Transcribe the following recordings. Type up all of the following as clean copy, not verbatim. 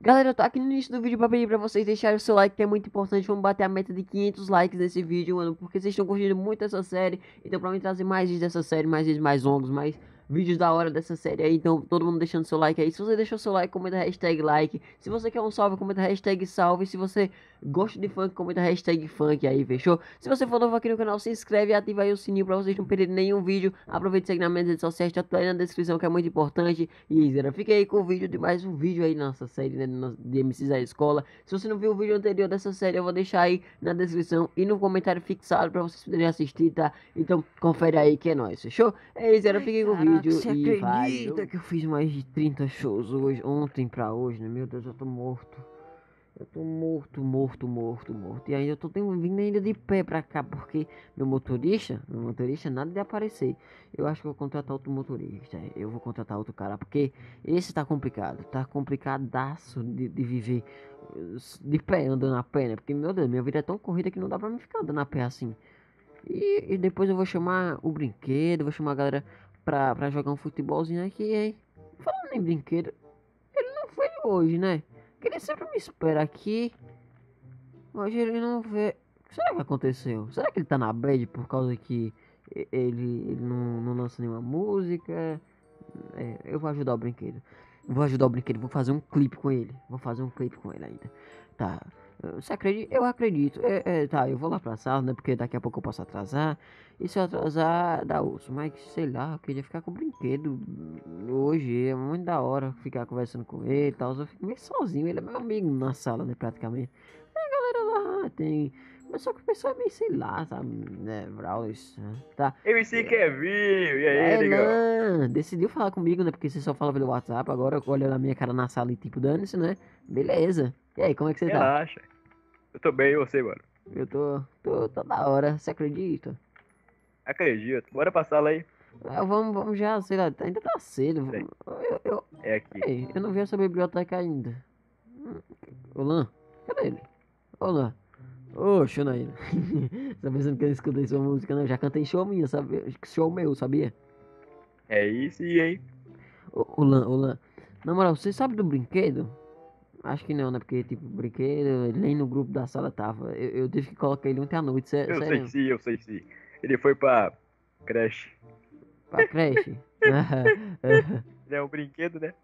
Galera, eu tô aqui no início do vídeo pra pedir pra vocês deixarem o seu like, que é muito importante. Vamos bater a meta de 500 likes nesse vídeo, mano, porque vocês estão curtindo muito essa série. Então pra mim trazer mais vídeos dessa série, mais vídeos mais longos, mais vídeos da hora dessa série aí. Então todo mundo deixando seu like aí. Se você deixou seu like, comenta hashtag like. Se você quer um salve, comenta hashtag salve. Se você gosta de funk, comenta hashtag funk aí, fechou? Se você for novo aqui no canal, se inscreve e ativa aí o sininho pra vocês não perderem nenhum vídeo. Aproveita e segue nas minhas redes sociais, tá tudo aí na descrição, que é muito importante. E Zera, fica aí com o vídeo de mais um vídeo aí nessa série, né, de MCs da escola. Se você não viu o vídeo anterior dessa série, eu vou deixar aí na descrição e no comentário fixado pra vocês poderem assistir, tá? Então confere aí que é nóis, fechou? É isso, Zera, fica aí com o vídeo. Você acredita que eu fiz mais de 30 shows hoje, ontem pra hoje, né? Meu Deus, eu tô morto. Eu tô morto. E ainda eu tô vindo ainda de pé pra cá, porque meu motorista nada de aparecer. Eu acho que eu vou contratar outro motorista. Eu vou contratar outro cara, porque esse tá complicado. Tá complicadaço de viver de pé, andando a pé, né? Porque, meu Deus, minha vida é tão corrida que não dá pra mim ficar andando a pé assim. E depois eu vou chamar o brinquedo, vou chamar a galera pra jogar um futebolzinho aqui, hein? Falando em brinquedo, ele não foi hoje, né? Que ele sempre me espera aqui. Hoje ele não vê. O que será que aconteceu? Será que ele tá na bad por causa que ele não lança nenhuma música? É, eu vou ajudar o brinquedo. Vou fazer um clipe com ele. Vou fazer um clipe com ele ainda. Tá. Você acredita? Eu acredito. Tá, eu vou lá pra sala, né? Porque daqui a pouco eu posso atrasar. E se eu atrasar, dá osso. Mas sei lá, eu queria ficar com o brinquedo hoje. É muito da hora ficar conversando com ele e tal. Eu fico meio sozinho. Ele é meu amigo na sala, né? Praticamente. A galera lá tem. Mas só que o pessoal é meio, sei lá, sabe? Né? Brawlers, né? Tá. MC Kevin, e aí, negão? Lan, decidiu falar comigo, né? Porque você só fala pelo WhatsApp. Agora olha na minha cara na sala e tipo, dane-se, né? Beleza. E aí, como é que você tá? Relaxa. Eu tô bem, e você, mano? Eu tô da hora, você acredita? Acredito. Bora pra sala aí. Vamos já, sei lá, ainda tá cedo. Peraí. Eu, É aqui. ei, eu não vi essa biblioteca ainda. Ô, Lan, cadê ele? Ô, Lan. Ô, Xunaína. Tá pensando que eu escutei sua música, né? Eu já cantei show minha, sabia? Show meu, sabia? É isso e aí. Ô, Lan. Na moral, você sabe do brinquedo? Acho que não, né? Porque, tipo, o brinquedo, ele nem no grupo da sala tava. Eu tive que colocar ele ontem à noite, sério. Eu sei sim. Ele foi pra creche. Pra creche. Ele é um brinquedo, né?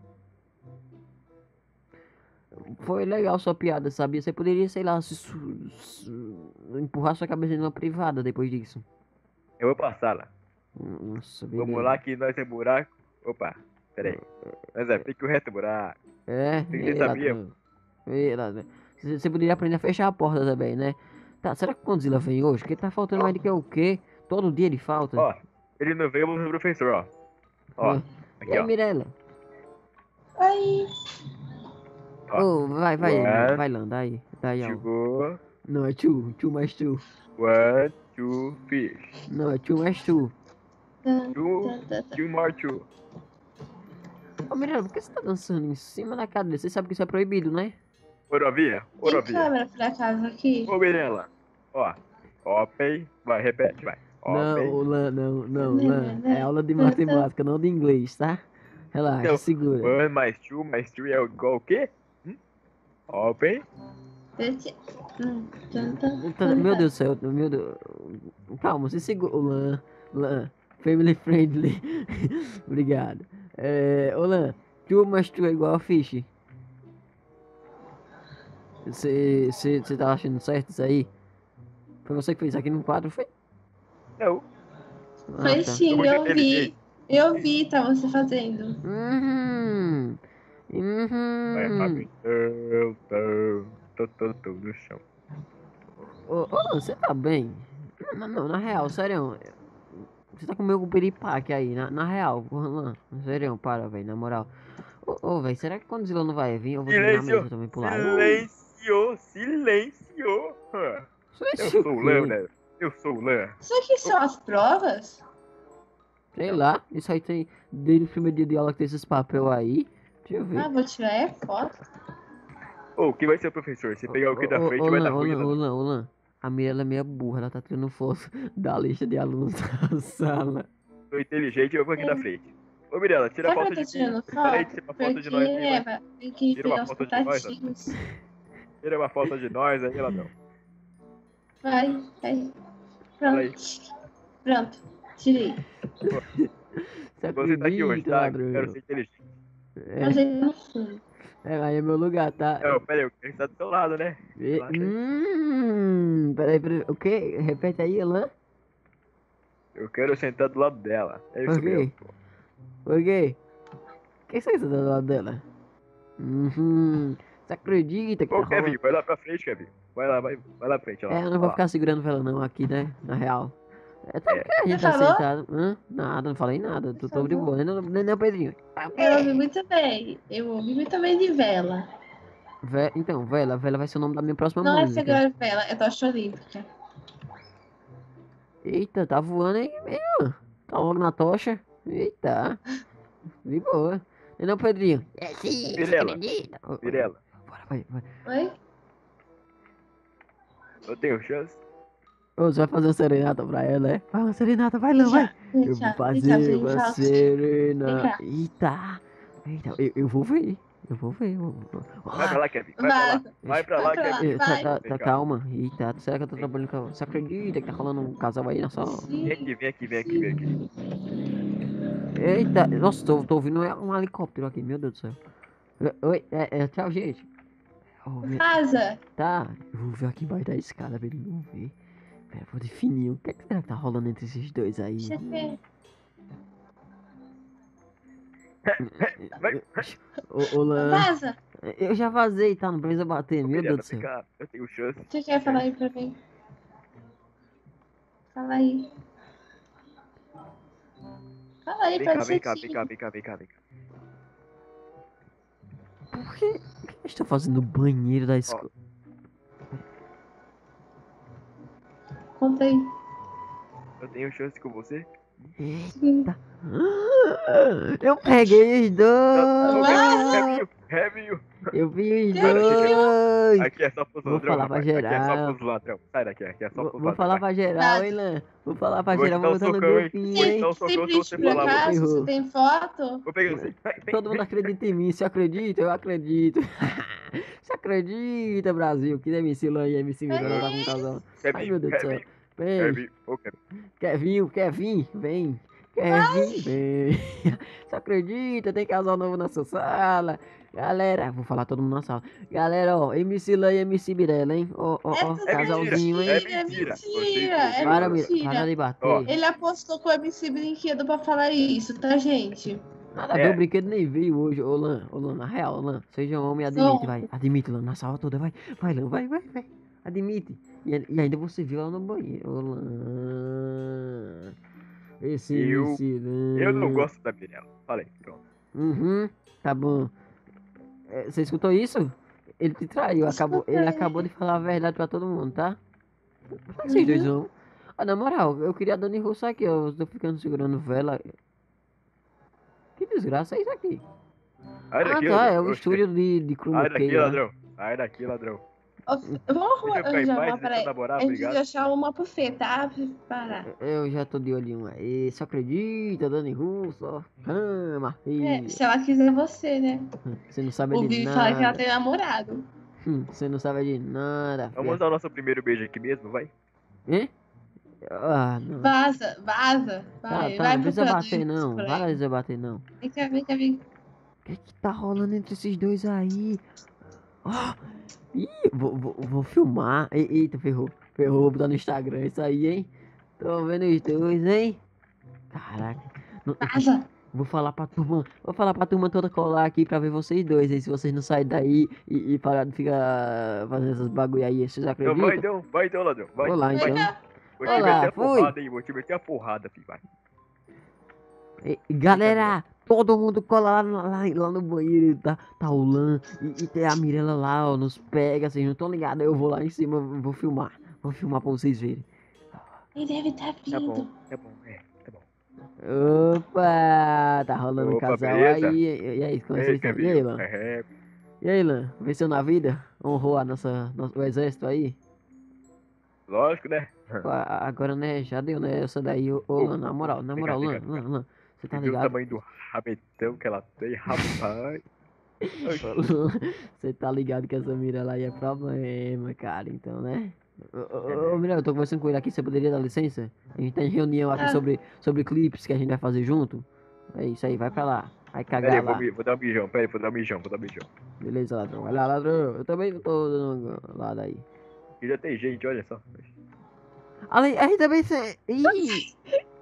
Foi legal sua piada, sabia? Você poderia, sei lá, empurrar sua cabeça numa privada depois disso. Eu vou pra sala. Nossa, Vamos lá beleza. que nós é buraco. Opa, peraí. Nós é pique o reto buraco. Você Ei, sabia? ladrão. Ei, ladrão. Você poderia aprender a fechar a porta também, né? Tá, será que o Godzilla vem hoje? Porque tá faltando mais do que o quê? Todo dia ele falta. Ó, ele não veio, mas o professor, ó. Ó, E aqui, aí, ó. Mirella? Oi. Ó. Oh, vai, One, Lan, daí, ó. two, Não, é tu mais tu. 1, 2, fish. Não, é tu mais tu. Two more two. Ô, Mirella, por que você tá dançando em cima da cadeira? Você sabe que isso é proibido, né? Orovia, Tem Orovia. câmera por acaso aqui? Ô, Mirella. Ó. Open. Vai, repete, vai. Não, Open. ô, Lan, não, Lan. É aula de matemática, não de inglês, tá? Relaxa, Então, segura. 1 mais 2 mais 3 é igual o quê? Open. Meu Deus do céu, meu Deus. Calma, você segura. Ô, Lan, family friendly. Obrigado. Ô, Lan, tu mais tu é igual a Fish. Você tá achando certo isso aí? Foi você que fez aqui no quadro, foi? Não. Foi Tá. sim, eu vi. Eu vi, tá você fazendo. Uhum. Vai Uhum. rápido. Tô no chão. Ô, você tá bem? Não, na real, sério. Você tá com o meu piripaque aí, na real, Lan. Sério, para, velho, na moral. Velho, será que quando o Zila não vai vir, eu vou subir na mesa também pular? Silêncio. Eu Silêncio o sou o Lan, quê? né? Eu sou o Lan. Isso aqui são as provas? Sei lá, isso aí tem. Desde o primeiro dia de aula que tem esses papel aí. Deixa eu ver. Ah, vou tirar foto. Ô, quem vai ser o professor? Se pegar o que da frente, vai dar ruim. Ô, Lan. A Mirella é meia burra, ela tá tirando foto da lista de alunos da sala. Sou inteligente, eu vou aqui da frente. Ô, Mirella, tira a Sabe foto que eu de tô mim. tirando Para aí de foto? tirar foto de Porque nós aí, vai. Eva tem que Tira uma pegar os foto de nós, contatinhos. Tira uma foto de nós aí, ladrão. Vai. Fala aí. Pronto. Tirei. Você Você tá aqui hoje, acredita, tá? ladrão? Quero ser inteligente. Mas ele no fundo. Aí é meu lugar, tá? Não, pera aí, eu quero estar do seu lado, né? Relaxa aí. Peraí. O quê? Repete aí, Elan. Eu quero sentar do lado dela. É isso Por quê? mesmo, pô. Por quê? Quem você está do lado dela? Você acredita que Ô, tá rolando? Kevin, vai lá pra frente, Kevin. Vai lá pra frente, lá. É, eu não vou ficar segurando ela não aqui, né? Na real. É, tá porque a gente Você tá falou? sentado. Nada, não falei nada. Tô de boa. Nem o Pedrinho. Eu ouvi muito bem. Eu ouvi muito bem de vela. Então, Vela vai ser o nome da minha próxima Não é música. segurar vela, é tocha olímpica. Eita, tá voando aí mesmo. Tá logo na tocha. Eita. De boa. Não, Pedrinho. É sim, você Mirella, acredita? Mirella, Bora, vai. Oi? eu tenho chance? Ô, você vai fazer uma serenata pra ela, é? Vai uma serenata, vai lá, vai. Eu vou fazer uma Vem serenata. cá. Eita. Eu vou ver. Eu vou ver. Vai pra lá, Kevin. Vai pra lá. Vaza. Vai pra lá, Vai pra lá. Kevin. Vai. Tá, Vem cá. calma. Eita, será que eu tô trabalhando com. Você acredita que tá rolando um casal aí na sala? Sim. Vem aqui. Eita, nossa, tô ouvindo um helicóptero aqui, meu Deus do céu. Oi, tchau, gente. Vaza. Tá, eu vou ver aqui embaixo da escada pra ele não ver. Pera, vou definir o que é que será que tá rolando entre esses dois aí. Você quer? Vai. Ô, Lan, Vaza. eu já vazei, tá? Não precisa bater, meu Mirella, Deus do vem céu. cá. Eu tenho chance. O que você quer falar aí pra mim? Fala aí. Fala aí, pode ser tímido. Vem cá. Por que eu estou fazendo no banheiro da escola? Conta aí. Eu tenho chance com você? Eita. Eu peguei os dois. Revinho. Eu vi os Que dois. Aqui é só pros Vou ladrão, falar pra rapaz. Aqui é só geral. pros ladrão. Sai daqui, aqui é só pros Vou ladrão. falar vai. pra geral, hein, Lan. Vou falar pra Vou te geral, dar vou um botar no socão, hein? grupinho, Vou te hein. dar um socão se Simplesmente você por falar, mano. acaso, Ferrou. você tem foto? Vou pegar você. Todo mundo acredita em mim, você acredita? Eu acredito. Você acredita, Brasil? Que MC Lan e MC Miranda tá com um casal. Ai, meu Deus do céu. Vem, Kevin. Ô, Kevin. quer vir? Vem. Quer vir? Vem. Você acredita? Tem casal novo na sua sala. Galera, vou falar todo mundo na sala. Galera, ó, MC Lan e MC Mirella, hein? Ó, tudo casalzinho, hein? mentira. É Para, mentira. para de Ó. bater. Ele apostou com o MC Brinquedo pra falar isso, tá, gente? Nada a ver, o brinquedo nem veio hoje. Ô, Lan, na real, Lan, seja um homem, admite, vai. Admite, Lan, na sala toda, vai. Vai, Lan, vai. Admite. E ainda você viu ela no banheiro. Ô, Lan. Esse Eu- MC Lan. Eu não gosto da Mirella. Falei, pronto. Tá bom. Você escutou isso? Ele te traiu, ele acabou de falar a verdade pra todo mundo, tá? Vocês dois vão. Ah, na moral, eu queria a Dani Russo aqui, ó. Eu tô ficando segurando vela. Que desgraça é isso aqui? Sai daqui, Tá, ladrão. é o Oxe, estúdio de Chroma Sai daqui, Key lá. ladrão. Sai daqui, ladrão. Vamos Deixa eu ficar em arranjar paz, uma, deixa eu peraí. namorar, A gente obrigado. vai achar uma buffet, tá? Parar. Eu já tô de olhinho aí. Só acredita, Dani Russo, ó. Cama, filha. Se ela quiser você, né? Você não sabe de Ouvi falar que ela nada. tem namorado. Você não sabe de nada, Vamos filha. dar o nosso primeiro beijo aqui mesmo, vai? Hein? Ah, não. Vaza. Tá, Vai, não vai precisa pro bater não. por aí. Vai lá dizer bater não. Vem cá. O que tá rolando entre esses dois aí? Ó! Ih, vou filmar. Eita, ferrou. Vou botar no Instagram isso aí, hein? Tô vendo os dois, hein? Caraca. Vaza. Vou falar pra turma toda colar aqui pra ver vocês dois, hein? Se vocês não saírem daí e parar de ficar fazendo essas bagulho aí, vocês Então acreditam? vai então, ladrão. Vai. Vou lá, Vem então. cá. Vou te Olá, meter a fui. porrada, hein? Vou te meter a porrada, filho, vai. Galera, todo mundo cola lá no banheiro, tá o Lan e tem a Mirella lá, ó, nos pega, vocês não estão ligados, eu vou lá em cima, vou filmar pra vocês verem. Ele deve estar Tá vindo. bom, tá bom. Opa, tá rolando um Opa, casal beleza? aí, e aí, como Ei, vocês estão? E aí, Lan? E aí, Lan, venceu na vida? Honrou o exército aí? Lógico, né? Pô, agora, né, já deu, né, essa daí, ô Lan, na moral, Vem cá. Lan, Você tá Viu o ligado? tamanho do rabetão que ela tem, rapaz. Você tá ligado que essa mira lá aí é problema, cara, então, né? É Ô, mesmo. Mirella, eu tô conversando com ele aqui, você poderia dar licença? A gente tá em reunião aqui Ah. sobre clipes que a gente vai fazer junto. É isso aí, vai pra lá. Vai Pera aí, cagar lá. vou dar um mijão, pera aí, vou dar um mijão. Beleza, ladrão. Vai lá, ladrão. Eu também tô dando lado aí. E já tem gente, olha só. Além, a gente também... Ih!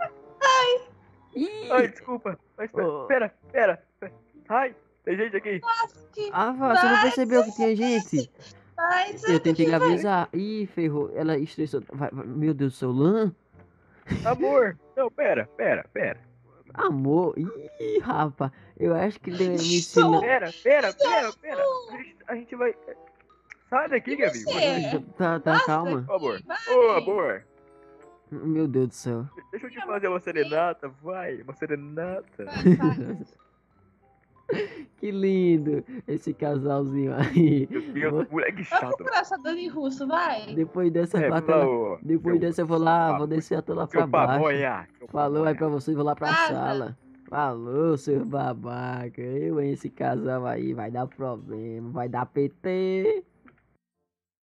Ih! Ai, desculpa. Mas Ô. pera. Ai, tem gente aqui. Ah, Vá, você não percebeu que tinha gente? Vai, Eu tentei lhe que vai. avisar. Ih, ferrou. Ela estressou. Meu Deus do céu, Lan? Amor. Não, pera. Amor. Ih, rapaz. Eu acho que ele deveria me Isso. ensinar. Pera. A gente vai. Sai daqui, Gabi. você? Tá, calma. Ô, amor. Vai. Ô, amor. Meu Deus do céu. Deixa eu te fazer uma serenata, vai. Uma serenata. Vai. Que lindo esse casalzinho aí. Meu Deus, moleque Vai chato. procurar essa Dani Russo, vai. Depois dessa, É, eu vou até lá. ô, Depois seu- dessa eu vou lá, vou descer até lá pra Seu baixo. pamonha. seu Falou aí pamonha. pra vocês, vou lá pra Vaza. sala. Falou, seu babaca. Eu, hein, esse casal aí vai dar problema, vai dar PT.